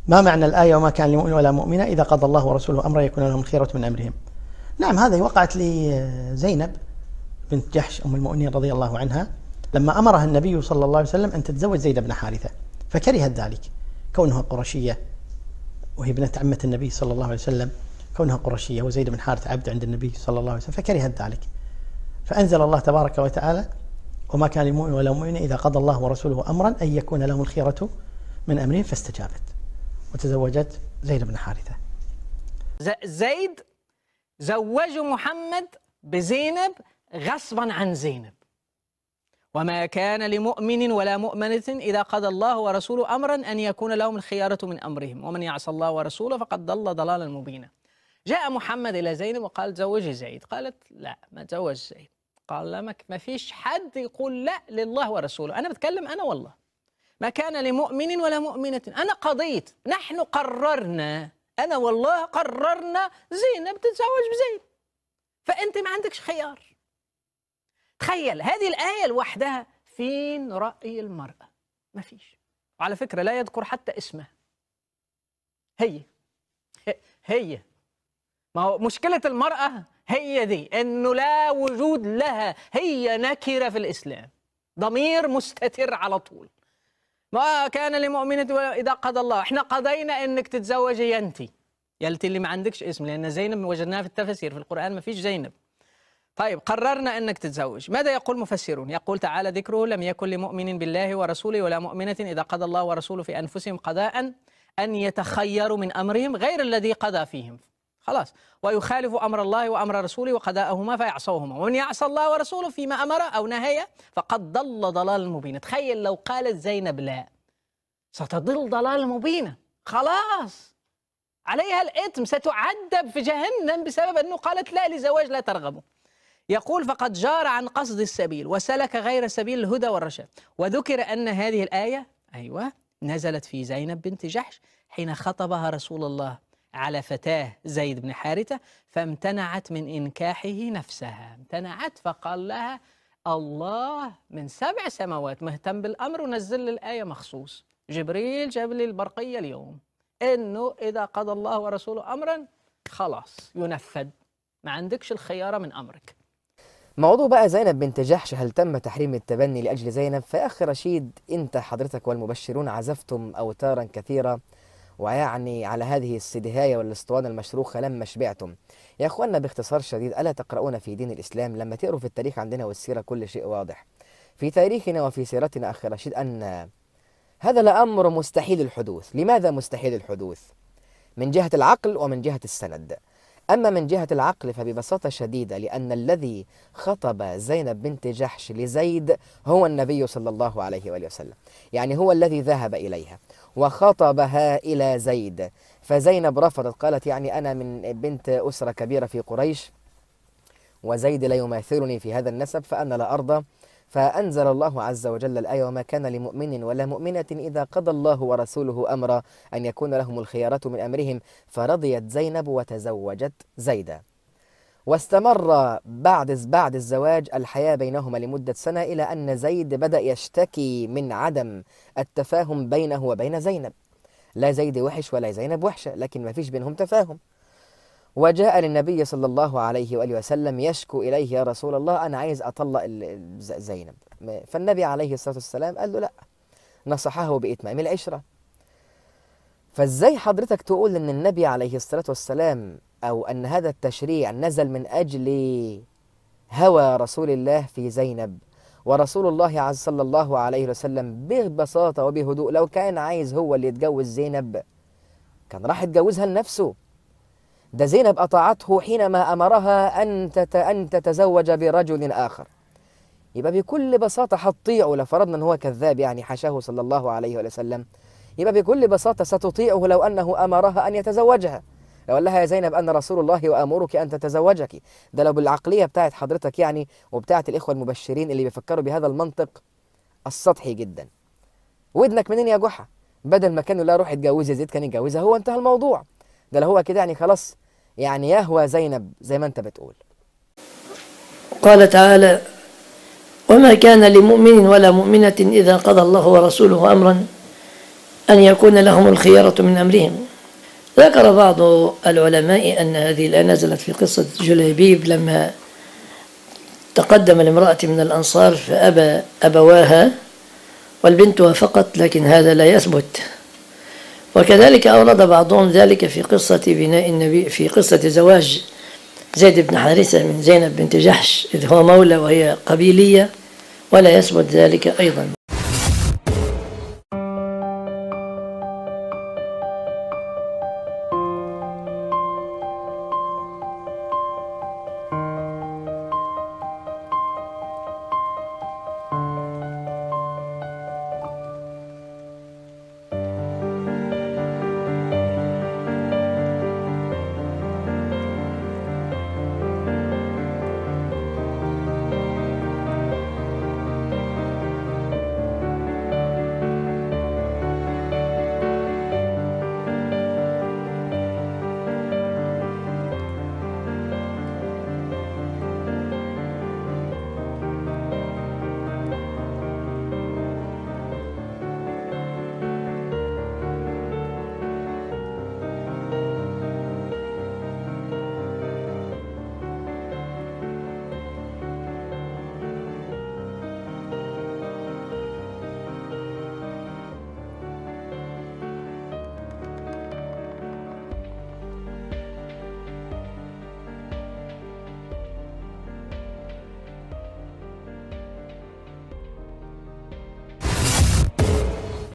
ما معنى الآية وما كان لمؤمن ولا مؤمنة إذا قضى الله ورسوله أمرا يكون لهم الخيرة من أمرهم؟ نعم، هذه وقعت لزينب بنت جحش أم المؤمنين رضي الله عنها لما أمرها النبي صلى الله عليه وسلم أن تتزوج زيد بن حارثة، فكرهت ذلك كونها قرشية وهي بنت عمة النبي صلى الله عليه وسلم، كونها قرشية وزيد بن حارثة عبد عند النبي صلى الله عليه وسلم، فكرهت ذلك، فأنزل الله تبارك وتعالى: وما كان لمؤمن ولا مؤمنة إذا قضى الله ورسوله أمرا أن يكون لهم الخيرة من أمرهم، فاستجابت وتزوجت زيد بن حارثة. زيد زوج محمد بزينب غصبا عن زينب. وما كان لمؤمن ولا مؤمنة إذا قضى الله ورسوله أمرا أن يكون لهم الخيارة من أمرهم ومن يعص الله ورسوله فقد ضل ضلالا مبينا. جاء محمد إلى زينب وقال: زوجي زيد. قالت: لا، ما تزوج زيد. قال: لا، ما فيش حد يقول لا لله ورسوله، أنا بتكلم أنا والله. ما كان لمؤمن ولا مؤمنة، أنا قضيت، نحن قررنا، أنا والله قررنا زينب تتزوج بزيد، فأنت ما عندكش خيار. تخيل هذه الآية لوحدها فين رأي المرأة؟ ما فيش. وعلى فكرة لا يذكر حتى اسمها. هي ما هو مشكلة المرأة هي دي، إنه لا وجود لها، هي نكرة في الإسلام، ضمير مستتر على طول. ما كان لمؤمنة إذا قضى الله، احنا قضينا انك تتزوجي انت يا اللي ما عندكش اسم، لان زينب وجدناها في التفاسير في القرآن ما فيش زينب. طيب قررنا انك تتزوج، ماذا يقول مفسرون؟ يقول تعالى ذكره: لم يكن لمؤمن بالله ورسوله ولا مؤمنة إذا قضى الله ورسوله في أنفسهم قضاء أن يتخيروا من أمرهم غير الذي قضى فيهم، خلاص، ويخالف أمر الله وأمر رسوله وقضاءهما فيعصوهما، ومن يعصى الله ورسوله فيما أمر أو نهي فقد ضل ضلالا مبينا. تخيل لو قالت زينب لا، ستضل ضلالا مبينا، خلاص عليها الإثم، ستعذب في جهنم بسبب أنه قالت لا لزواج لا ترغبه. يقول: فقد جار عن قصد السبيل وسلك غير سبيل الهدى والرشاد. وذكر أن هذه الآية نزلت في زينب بنت جحش حين خطبها رسول الله على فتاه زيد بن حارثة، فامتنعت من إنكاحه نفسها، امتنعت، فقال لها الله من 7 سماوات مهتم بالأمر ونزل لي الآية مخصوص. جبريل جاب لي البرقية اليوم إنه إذا قضى الله ورسوله أمرا خلاص ينفذ، ما عندكش الخيارة من أمرك. موضوع بقى زينب بنت جحش، هل تم تحريم التبني لأجل زينب؟ فيا أخي رشيد، أنت حضرتك والمبشرون عزفتم أوتارا كثيرة، ويعني على هذه السدهاية والاسطوانة المشروخة لما شبعتم. يا أخوانا باختصار شديد، ألا تقرؤون في دين الإسلام؟ لما تقروا في التاريخ عندنا والسيرة كل شيء واضح في تاريخنا وفي سيرتنا أخي رشيد أن هذا الأمر مستحيل الحدوث. لماذا مستحيل الحدوث؟ من جهة العقل ومن جهة السند. أما من جهة العقل فببساطة شديدة لأن الذي خطب زينب بنت جحش لزيد هو النبي صلى الله عليه وآله وسلم، يعني هو الذي ذهب إليها وخطبها إلى زيد، فزينب رفضت، قالت يعني أنا من بنت أسرة كبيرة في قريش وزيد لا يماثلني في هذا النسب فأنا لا أرضى. فأنزل الله عز وجل الآية: وما كان لمؤمن ولا مؤمنة إذا قضى الله ورسوله أمرا أن يكون لهم الخيارة من أمرهم، فرضيت زينب وتزوجت زيدا. واستمر بعد الزواج الحياة بينهما لمدة سنة، إلى أن زيد بدأ يشتكي من عدم التفاهم بينه وبين زينب. لا زيد وحش ولا زينب وحشة، لكن ما فيش بينهم تفاهم. وجاء للنبي صلى الله عليه وآله وسلم يشكو إليه: يا رسول الله أنا عايز أطلق زينب. فالنبي عليه الصلاة والسلام قال له لا، نصحه بإتمام العشرة. فازاي حضرتك تقول أن النبي عليه الصلاة والسلام أو أن هذا التشريع نزل من أجل هوى رسول الله في زينب، ورسول الله صلى الله عليه وسلم ببساطة وبهدوء لو كان عايز هو اللي يتجوز زينب كان راح يتجوزها لنفسه؟ ده زينب أطاعته حينما أمرها أن تتزوج برجل آخر. يبقى بكل بساطة هتطيعه، لو فرضنا أنه هو كذاب يعني حاشاه صلى الله عليه وسلم، يبقى بكل بساطة ستطيعه لو أنه أمرها أن يتزوجها، لو قال لها يا زينب أنا رسول الله وأمرك أن تتزوجك. ده لو بالعقلية بتاعت حضرتك يعني وبتاعت الإخوة المبشرين اللي بيفكروا بهذا المنطق السطحي جدا. ودنك منين يا جحا؟ بدل ما كانوا لا روح يتجوزي زيد كان يتجوزها هو، انتهى الموضوع. ده لو هو كده يعني خلاص يعني يهوى زينب زي ما انت بتقول. قال تعالى: وما كان لمؤمن ولا مؤمنة إذا قضى الله ورسوله أمرا أن يكون لهم الخيرة من أمرهم. ذكر بعض العلماء أن هذه الآية نزلت في قصة جليبيب لما تقدم لامرأة من الأنصار فأبى أبواها والبنت وافقت، لكن هذا لا يثبت. وكذلك أورد بعضهم ذلك في قصة بناء النبي، في قصة زواج زيد بن حارثة من زينب بنت جحش إذ هو مولى وهي قبيلية، ولا يثبت ذلك أيضا.